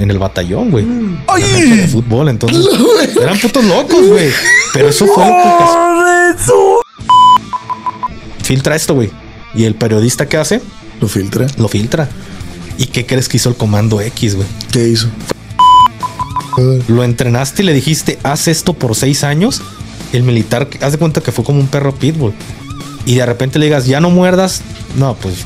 en el batallón, güey. De fútbol, entonces eran putos locos, güey. Pero eso fue lo que filtra esto, güey. Y el periodista, ¿qué hace? Lo filtra. ¿Y qué crees que hizo el Comando X, güey? ¿Qué hizo? Lo entrenaste y le dijiste, haz esto por 6 años. El militar, haz de cuenta que fue como un perro pitbull. Y de repente le digas, ya no muerdas. No, pues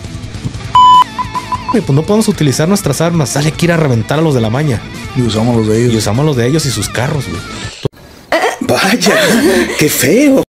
no podemos utilizar nuestras armas. Sale que ir a reventar a los de la maña. Y usamos los de ellos. Y sus carros, güey. Vaya, qué feo.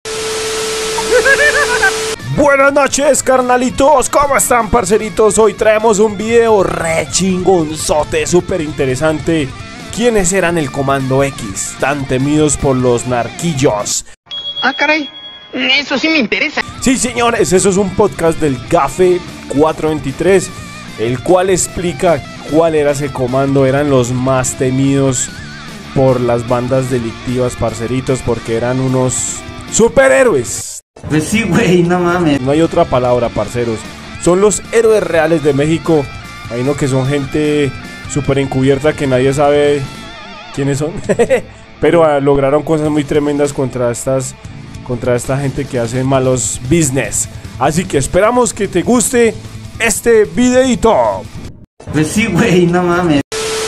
Buenas noches, carnalitos. ¿Cómo están, parceritos? Hoy traemos un video re chingonzote, súper interesante. ¿Quiénes eran el Comando X, tan temidos por los narquillos? Ah, caray, eso sí me interesa. Sí, señores, eso es un podcast del GAFE 423, el cual explica cuál era ese comando. Eran los más temidos por las bandas delictivas, parceritos, porque eran unos superhéroes. Pues sí, güey, no mames. No hay otra palabra, parceros. Son los héroes reales de México. Hay no que son gente súper encubierta que nadie sabe quiénes son. Pero lograron cosas muy tremendas contra esta gente que hace malos business. Así que esperamos que te guste este videito. Pues sí, güey, no mames.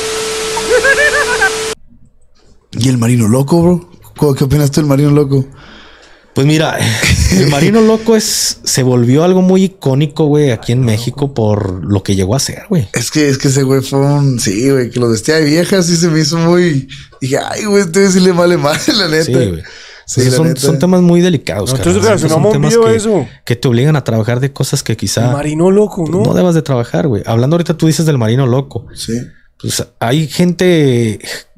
¿Y el Marino Loco, bro? ¿Qué opinas tú del Marino Loco? Pues mira, el Marino Loco se volvió algo muy icónico, güey, aquí en México por lo que llegó a ser, güey. Es que ese güey fue sí, güey, que lo vestía de vieja, sí se me hizo muy... Dije, ay, güey, este sí le vale más, la neta. Sí, güey. Sí, son temas muy delicados. Entonces relacionamos un video eso. Que te obligan a trabajar de cosas que quizá... El Marino Loco, ¿no? No debas de trabajar, güey. Hablando ahorita tú dices del Marino Loco. Sí. Pues hay gente...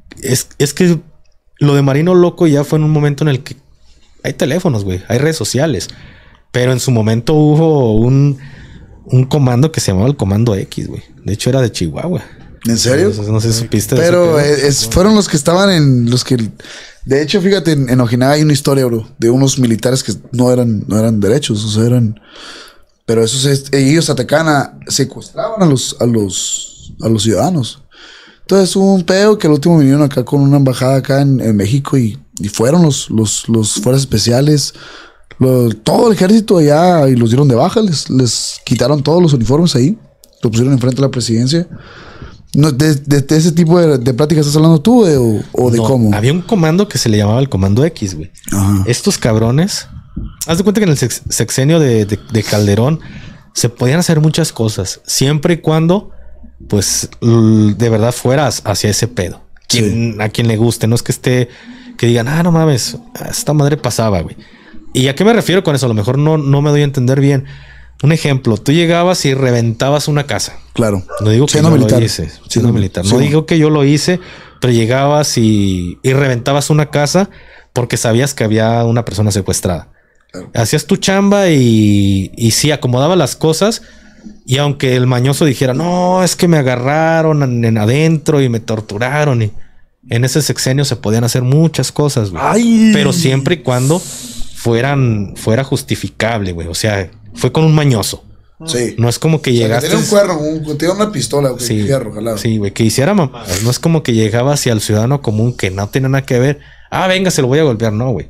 Es que lo de Marino Loco ya fue en un momento en el que hay teléfonos, güey, hay redes sociales. Pero en su momento hubo un comando que se llamaba el Comando X, güey. De hecho, era de Chihuahua. ¿En serio? No sé si supiste. Pero fueron los que estaban en los que... De hecho, fíjate, en Ojinaga hay una historia, bro, de unos militares que no eran derechos, o sea, eran... Pero ellos atacaban secuestraban a los ciudadanos. Entonces hubo un pedo que al último vinieron acá con una embajada acá en México y fueron los fuerzas especiales, todo el ejército allá, y los dieron de baja, les quitaron todos los uniformes ahí, lo pusieron enfrente de la presidencia. No, de ese tipo de pláticas estás hablando tú, o de cómo. Había un comando que se le llamaba el Comando X, güey. Estos cabrones, haz de cuenta que en el sexenio de Calderón se podían hacer muchas cosas, siempre y cuando pues de verdad fueras hacia ese pedo. A quien le guste, no es que digan, no mames, esta madre pasaba, güey. ¿Y a qué me refiero con eso? A lo mejor no me doy a entender bien. Un ejemplo, tú llegabas y reventabas una casa. Claro. No digo que yo lo hice. Siendo militar. No digo que yo lo hice, pero llegabas y reventabas una casa porque sabías que había una persona secuestrada. Claro. Hacías tu chamba y sí, acomodabas las cosas. Y aunque el mañoso dijera, no, es que me agarraron en adentro y me torturaron, y en ese sexenio se podían hacer muchas cosas, güey. Pero siempre y cuando fuera justificable, güey. O sea, fue con un mañoso. Sí. No es como que llegaste... Tenía un cuerno, tenía una pistola, güey. Sí, fierro, jalado. Sí, güey, que hiciera mamadas. No es como que llegaba hacia el ciudadano común que no tenía nada que ver. Venga, se lo voy a golpear. No, güey.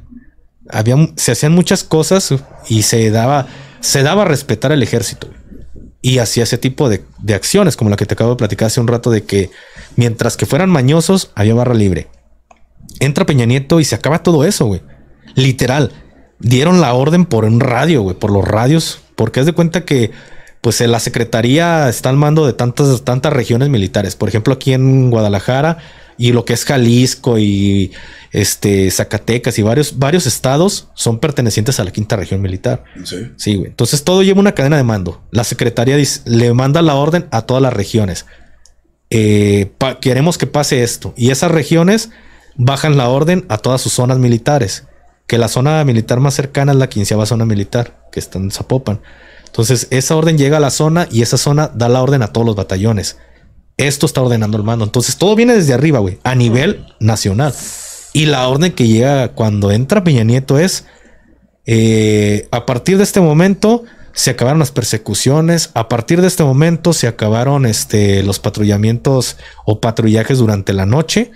Se hacían muchas cosas y se daba a respetar al ejército, güey. Y hacía ese tipo de acciones, como la que te acabo de platicar hace un rato, de que mientras que fueran mañosos, había barra libre. Entra Peña Nieto y se acaba todo eso, güey. Literal. Dieron la orden por un radio, güey, por los radios, porque haz de cuenta que pues la secretaría está al mando de tantas regiones militares. Por ejemplo, aquí en Guadalajara y lo que es Jalisco y Zacatecas y varios estados son pertenecientes a la 5ª región militar. Sí, güey. Entonces todo lleva una cadena de mando. La secretaría le manda la orden a todas las regiones. Queremos que pase esto. Y esas regiones bajan la orden a todas sus zonas militares. Que la zona militar más cercana es la 15ª zona militar, que está en Zapopan. Entonces esa orden llega a la zona y esa zona da la orden a todos los batallones. Esto está ordenando el mando. Entonces todo viene desde arriba, güey, a nivel nacional. Y la orden que llega cuando entra Peña Nieto es a partir de este momento se acabaron las persecuciones. A partir de este momento se acabaron los patrullamientos o patrullajes durante la noche.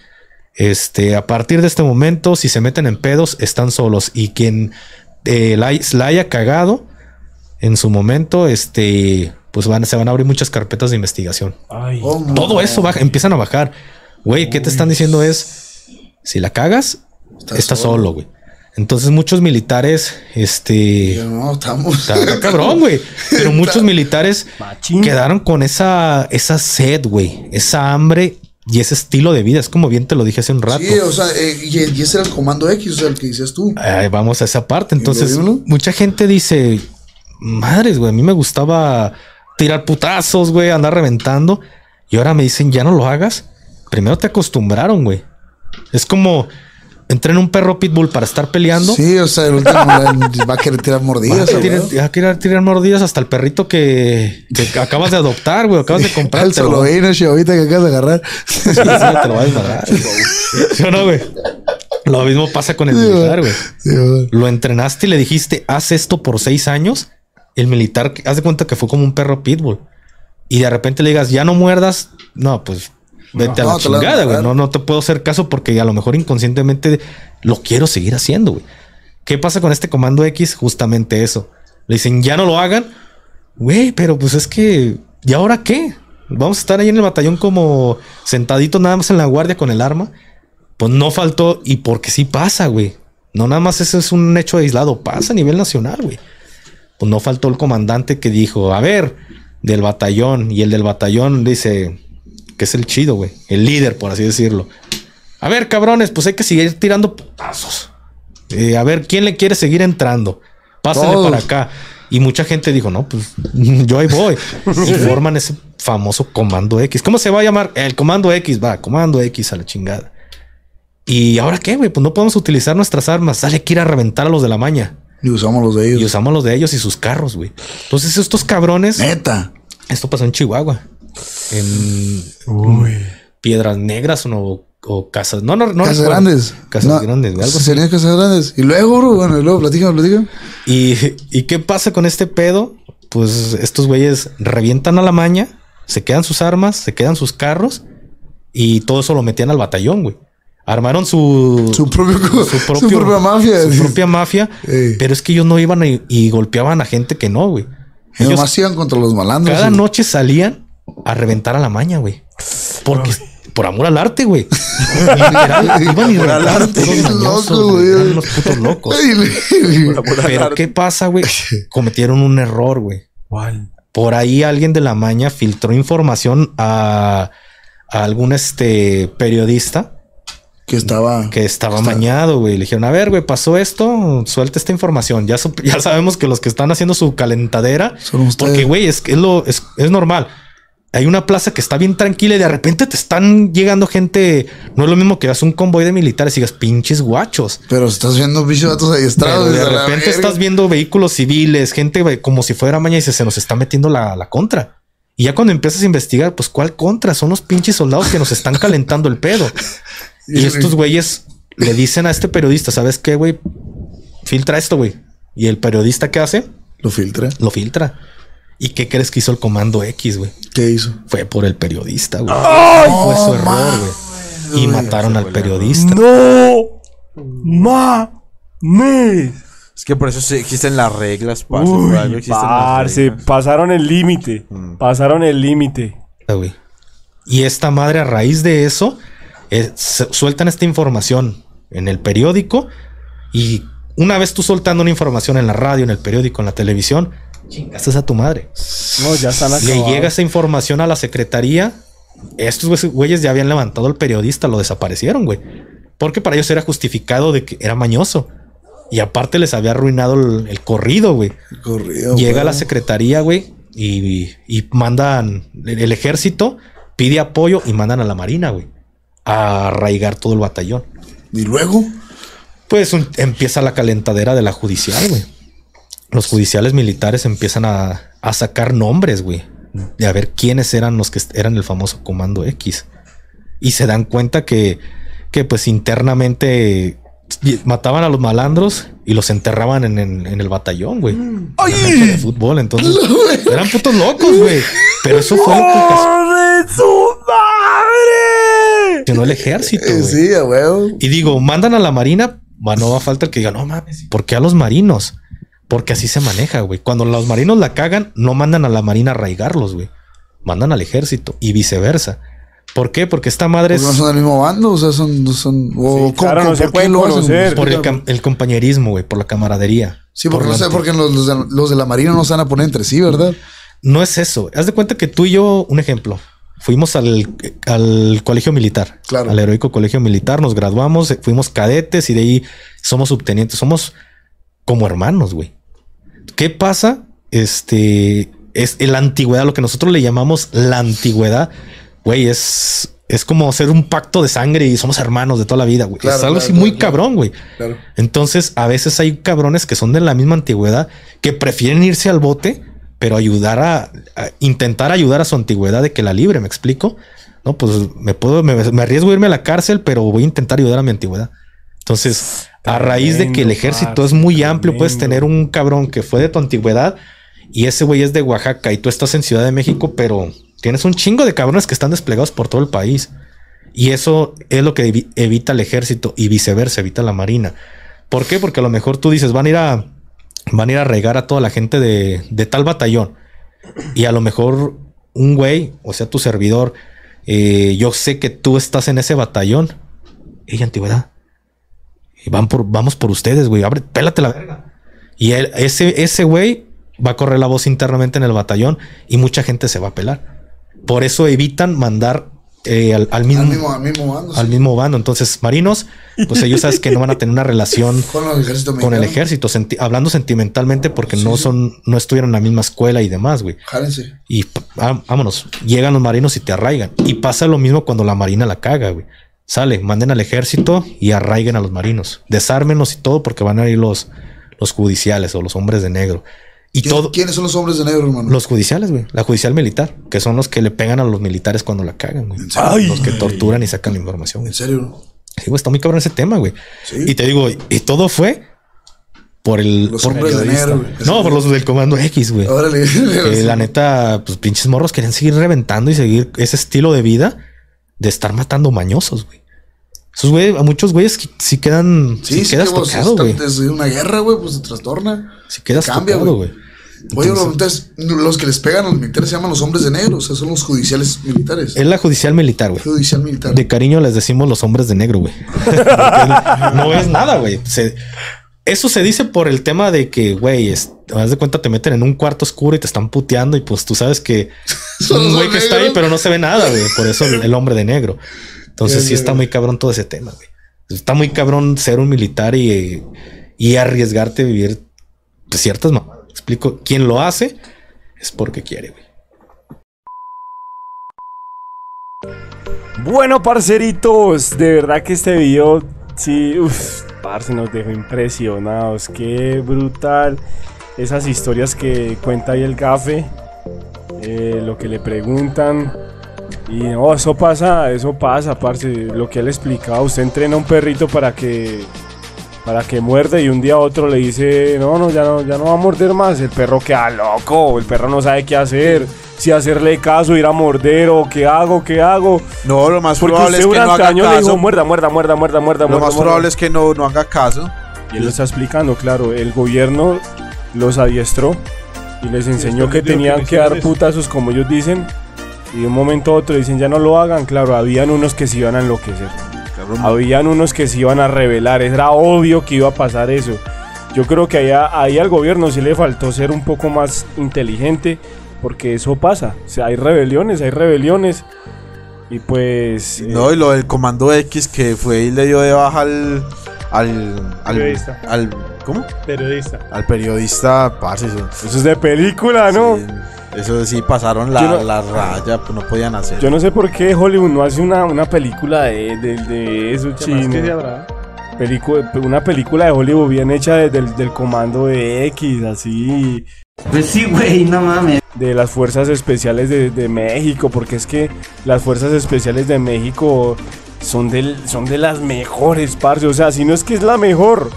A partir de este momento, si se meten en pedos, están solos. Y quien la haya cagado en su momento, pues se van a abrir muchas carpetas de investigación. Ay. Todo eso empiezan a bajar. Güey, ¿qué te están diciendo? Es, si la cagas, estás solo, güey. Entonces muchos militares, No, estamos... Está cabrón, güey. Pero muchos militares Machín. quedaron con esa sed, güey. Esa hambre y ese estilo de vida. Es como bien te lo dije hace un rato. Sí, o sea, y ese era el comando X, o sea, el que dices tú. Vamos a esa parte. Entonces, dímelo. mucha gente dice, madres, güey, a mí me gustaba tirar putazos, güey, andar reventando. Y ahora me dicen, ya no lo hagas. Primero te acostumbraron, güey. Es como... Entrena un perro pitbull para estar peleando. Sí, o sea, el último va a querer tirar mordidas. Va a querer tirar mordidas hasta el perrito que acabas de adoptar, güey. Acabas de comprar. El solovino, chavita que acabas de agarrar. Sí, te lo vas a desmadrar. ¿Sí o no, güey? Lo mismo pasa con el militar, güey. Sí, güey. Lo entrenaste y le dijiste, haz esto por 6 años. El militar, haz de cuenta que fue como un perro pitbull. Y de repente le digas, ya no muerdas. No, pues... Vete a la chingada, güey. No te puedo hacer caso porque a lo mejor inconscientemente lo quiero seguir haciendo, güey. ¿Qué pasa con este comando X? Justamente eso. Le dicen, ya no lo hagan. Güey, pero pues es que... ¿Y ahora qué? Vamos a estar ahí en el batallón como sentaditos nada más en la guardia con el arma. Pues no faltó. Y porque sí pasa, güey. No nada más eso es un hecho aislado. Pasa a nivel nacional, güey. Pues no faltó el comandante que dijo, a ver, del batallón. Y el del batallón dice... que es el chido, güey. El líder, por así decirlo. A ver, cabrones, pues hay que seguir tirando putazos. A ver, ¿quién le quiere seguir entrando? Pásenle para acá. Y mucha gente dijo, no, pues yo ahí voy. Y forman ese famoso comando X. ¿Cómo se va a llamar? El comando X, va, comando X a la chingada. ¿Y ahora qué, güey? Pues no podemos utilizar nuestras armas. Sale que ir a reventar a los de la maña. Y usamos los de ellos. Y usamos los de ellos y sus carros, güey. Entonces estos cabrones... Neta. Esto pasó en Chihuahua. En Piedras Negras o Casas. No, Casas Grandes. Casas Grandes, algo así. Serían Casas Grandes. Y luego, bro, bueno, y luego platícame. ¿Y qué pasa con este pedo? Pues estos güeyes revientan a la maña, se quedan sus armas, se quedan sus carros y todo eso lo metían al batallón, güey. Armaron su propia mafia. Su propia mafia. Pero es que ellos no iban y golpeaban a gente que no, güey. Ellos nomás iban contra los malandros. Cada noche salían a reventar a la maña, güey. Porque por amor al arte, güey. Iban y reventaban eran los putos locos. Pero ¿qué pasa, güey? Cometieron un error, güey. ¿Cuál? Por ahí alguien de la maña filtró información a algún periodista que estaba mañado, güey. Le dijeron, a ver, güey, pasó esto, suelta esta información. Ya sabemos que los que están haciendo su calentadera, porque, güey, es normal. Hay una plaza que está bien tranquila y de repente te están llegando gente. No es lo mismo que veas un convoy de militares y digas pinches guachos. Pero estás viendo bichos datos adiestrados. De repente estás viendo vehículos civiles, gente, güey, como si fuera mañana y se nos está metiendo la contra. Y ya cuando empiezas a investigar, pues ¿cuál contra? Son los pinches soldados que nos están calentando el pedo. Y estos güeyes le dicen a este periodista, ¿sabes qué, güey? Filtra esto, güey. Y el periodista, ¿qué hace? Lo filtra. ¿Y qué crees que hizo el comando X, güey? ¿Qué hizo? Fue por el periodista, güey. Fue su error, güey. Y mataron al periodista. ¡No! ¡Mames! Es que por eso existen las reglas, parce. Pasaron el límite. Pasaron el límite. Güey. Y esta madre, a raíz de eso, sueltan esta información en el periódico. Y una vez tú soltando una información en la radio, en el periódico, en la televisión, chingaste a tu madre. No, ya están acabados. Le llega esa información a la secretaría. Estos güeyes ya habían levantado al periodista, lo desaparecieron, güey. Porque para ellos era justificado de que era mañoso. Y aparte les había arruinado el corrido, güey. Llega a la secretaría, güey, y mandan el ejército, pide apoyo y mandan a la marina, güey, a arraigar todo el batallón. ¿Y luego? Pues empieza la calentadera de la judicial, güey. Los judiciales militares empiezan a sacar nombres, güey, de a ver quiénes eran los que eran el famoso comando X. Y se dan cuenta que pues internamente mataban a los malandros y los enterraban en el batallón, güey. ¡Ay! De fútbol, entonces eran putos locos, güey. Pero eso fue lo que su madre! no el ejército, güey. Sí, güey. Y digo, mandan a la marina, no va a falta el que diga, no mames, ¿por qué a los marinos? Porque así se maneja, güey. Cuando los marinos la cagan, no mandan a la marina a arraigarlos, güey. Mandan al ejército y viceversa. ¿Por qué? Porque esta madre es... No son del mismo bando, o sea, son... Sí, claro, no se pueden conocer. Por el compañerismo, güey, por la camaradería. Sí, porque no sé, porque los de la marina no se van a poner entre sí, ¿verdad? No es eso. Haz de cuenta que tú y yo, un ejemplo, fuimos al colegio militar. Claro. Al heroico colegio militar, nos graduamos, fuimos cadetes y de ahí somos subtenientes. Somos como hermanos, güey. ¿Qué pasa? Es la antigüedad, lo que nosotros le llamamos la antigüedad, güey, es como hacer un pacto de sangre y somos hermanos de toda la vida, güey. Claro, es algo claro, así muy claro. cabrón, güey. Claro. Entonces, a veces hay cabrones que son de la misma antigüedad que prefieren irse al bote, pero intentar ayudar a su antigüedad de que la libre, ¿me explico? No, pues me arriesgo a irme a la cárcel, pero voy a intentar ayudar a mi antigüedad. Entonces, a raíz de que el ejército es muy amplio, puedes tener un cabrón que fue de tu antigüedad y ese güey es de Oaxaca y tú estás en Ciudad de México, pero tienes un chingo de cabrones que están desplegados por todo el país. Y eso es lo que evita el ejército y viceversa, evita la marina. ¿Por qué? Porque a lo mejor tú dices, van a ir a regar a toda la gente de tal batallón. Y a lo mejor un güey, o sea, tu servidor, yo sé que tú estás en ese batallón. Ey, antigüedad. Y vamos por ustedes, güey. Pélate la verga. Y ese güey va a correr la voz internamente en el batallón y mucha gente se va a pelar. Por eso evitan mandar al mismo bando. Entonces, marinos, pues ellos sabes que no van a tener una relación con el ejército, hablando sentimentalmente, porque no estuvieron en la misma escuela y demás, güey. Jálense. Y vámonos, llegan los marinos y te arraigan. Y pasa lo mismo cuando la marina la caga, güey. Sale, manden al ejército y arraiguen a los marinos. Desármenlos y todo, porque van a ir los judiciales o los hombres de negro. Y ¿Quiénes son los hombres de negro, hermano? Los judiciales, güey. La judicial militar, que son los que le pegan a los militares cuando la cagan, güey. Los que torturan y sacan la información. ¿En serio? Sí, güey, está muy cabrón ese tema, güey. ¿Sí? Y te digo, y todo fue por los hombres de negro, güey. No, por los del Comando X, güey. Órale. Que la neta, pues pinches morros querían seguir reventando y seguir ese estilo de vida de estar matando mañosos, güey. Esos güey, a muchos güeyes sí quedan. Sí, quedas tocado, güey. Desde una guerra, güey, pues se trastorna. Si quedas tocado, güey. Oye, entonces, los que les pegan a los militares se llaman los hombres de negro, o sea, son los judiciales militares. Es la judicial militar, güey. Judicial militar. De cariño les decimos los hombres de negro, güey. No es nada, güey. Eso se dice por el tema de que, güey, haz de cuenta, te meten en un cuarto oscuro y te están puteando y pues tú sabes que un güey que está ahí, pero no se ve nada, güey. Por eso el hombre de negro. Entonces sí está muy cabrón todo ese tema, güey. Está muy cabrón ser un militar y arriesgarte a vivir pues, ciertas mamadas. Explico, quien lo hace es porque quiere, güey. Bueno, parceritos, de verdad que este video sí, parce, nos dejó impresionados. Qué brutal esas historias que cuenta ahí el gafe, lo que le preguntan. Y no, eso pasa, parce. Lo que él explicaba, usted entrena a un perrito para que muerde y un día a otro le dice, no, ya no va a morder más. El perro queda loco, el perro no sabe qué hacer, si hacerle caso, ir a morder o qué hago. No, lo más porque probable es que no haga caso. Le dijo, muerda. Lo más probable es que no haga caso. Y él lo está explicando, claro, el gobierno los adiestró y les enseñó que tenían que dar putazos, como ellos dicen. Y de un momento a otro dicen, ya no lo hagan. Claro, habían unos que se iban a enloquecer. Habían unos que se iban a rebelar. Era obvio que iba a pasar eso. Yo creo que ahí al gobierno sí le faltó ser un poco más inteligente, porque eso pasa. O sea, hay rebeliones. Y pues... No, y lo del Comando X que fue y le dio de baja periodista. ¿Cómo? Periodista. Al periodista, parce. Eso es de película, ¿no? Sí, eso sí, pasaron la raya, pues no podían hacer. Yo no sé por qué Hollywood no hace una película de eso, chino. Una película de Hollywood bien hecha del Comando de X, así. Pues sí, güey, no mames. De las Fuerzas Especiales de México, porque es que las Fuerzas Especiales de México son de las mejores, parce. O sea, si no es que es la mejor,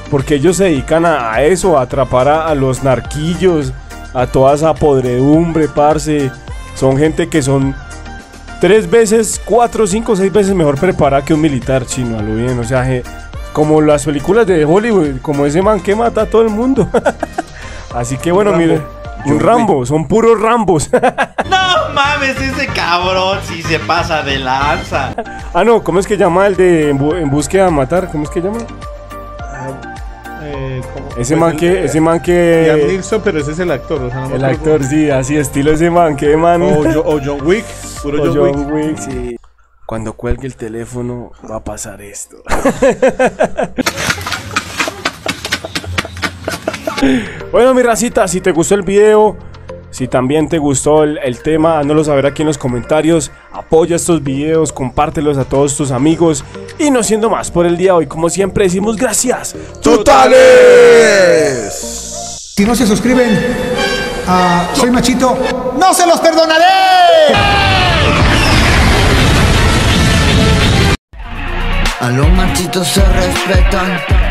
porque ellos se dedican a eso, a atrapar a los narquillos, a toda esa podredumbre, parce. Son gente que son 3 veces, 4, 5, 6 veces mejor preparada que un militar chino, a lo bien. O sea, como las películas de Hollywood, como ese man que mata a todo el mundo. Así que bueno, mire, un Rambo, son puros Rambos. No mames, ese cabrón sí se pasa de lanza. Ah, no, ¿cómo es que llama el de En búsqueda de matar? ¿Cómo es que llama? Ese man que Liam Neeson, pero ese es el actor, o sea, no el actor, sí, así estilo ese man, que man. O John Wick, puro John Wick. Sí. Cuando cuelgue el teléfono va a pasar esto. Bueno, mi racita, si te gustó el video, si también te gustó el tema, háznoslo saber aquí en los comentarios. Apoya estos videos, compártelos a todos tus amigos. Y no siendo más por el día de hoy, como siempre decimos gracias ¡Totales! Si no se suscriben a Soy Machito, ¡no se los perdonaré! A los machitos se respetan.